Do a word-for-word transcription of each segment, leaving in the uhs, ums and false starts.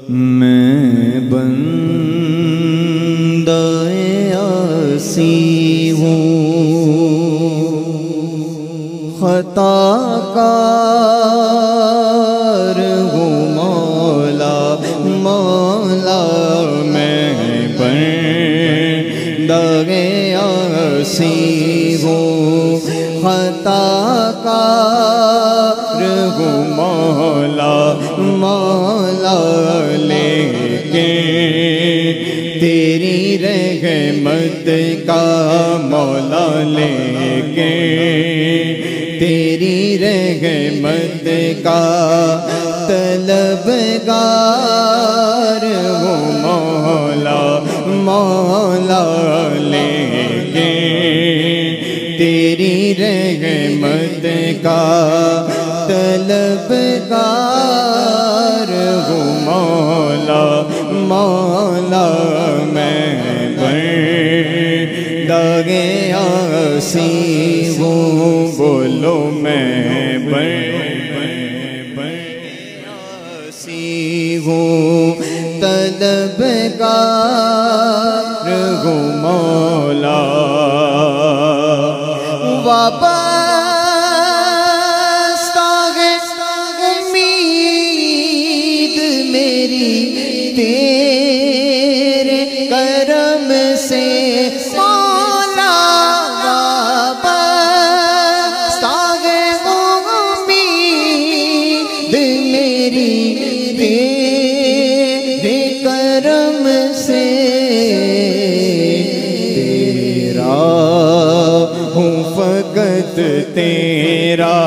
میں بندہ عاصی ہوں، خطا کار ہوں مولا مولا، میں بندہ عاصی ہوں، خطا کار ہوں مولا مولا، لیکن تیری رحمت کا مولا، لیکن تیری رحمت کا طلبگار ہوں مولا مولا، لیکن تیری رحمت کا طلبگار ہوں مولا مولا، میں بندہ عاصی ہوں، بولو میں بندہ عاصی ہوں، طلبگار ہوں مولا، وابستہ ہے امید میری تیرے کرم سے مولا، وابستہ ہے امید میری تیرے کرم سے، تیرا ہوں فقط تیرا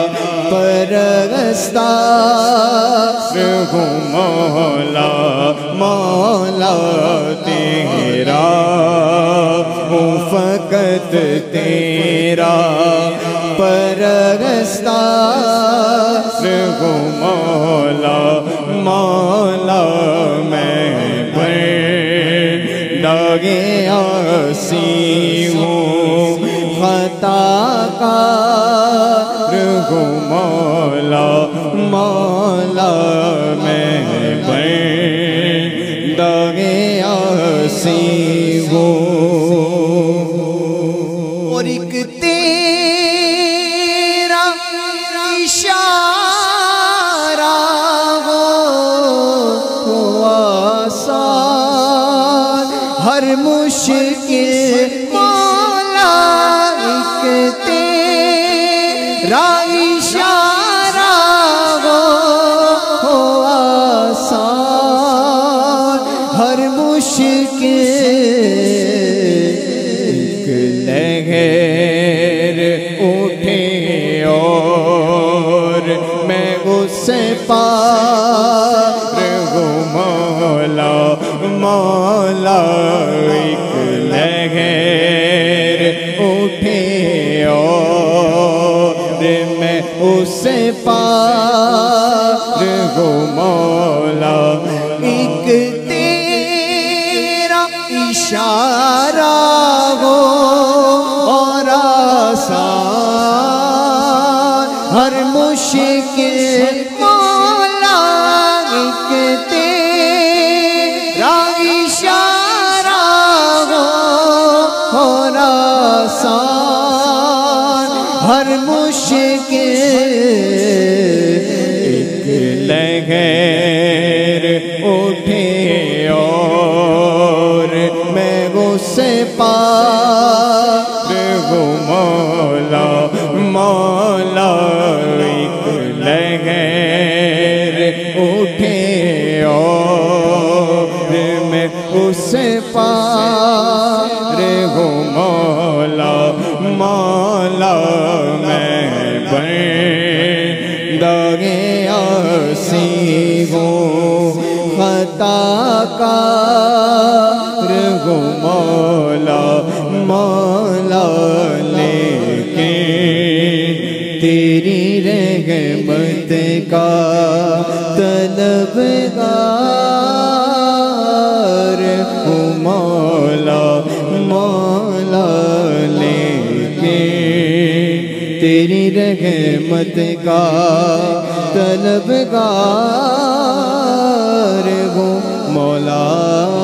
پرستار ہوں مولا مولا، تیرا ہوں فقط تیرا پرستار ہوں مولا مولا، میں بندہ عاصی ہوں، خطا کار ہوں مولا مولا، میں بندہ عاصی ہوں، اور ایک تیرا اشارہ ہو آسان ہر مشکل مولا، ایک تیرا اشارہ ہو آسان ہر مشکل، ایک لہر اٹھے اور میں اس پار ہوں مولا مولا، ایک لہر اٹھے اور میں اس پار ہوں مولا، ایک تیرا اشارہ ہو اور آسان ہر مشکل مولا، ایک تیرا اشارہ ہو اور آسان ہر مشکل، ایک لہر اٹھے اور میں اس پار ہوں مولا مولا، ایک لہر اٹھے اور میں اس پار ہوں مولا مولا، میں بندہ عاصی ہوں، خطا کار ہوں مولا مولا، لیکن تیری رحمت کا طلبگار ہوں مولا مولا، لیکن تیری رحمت کا طلبگار مولا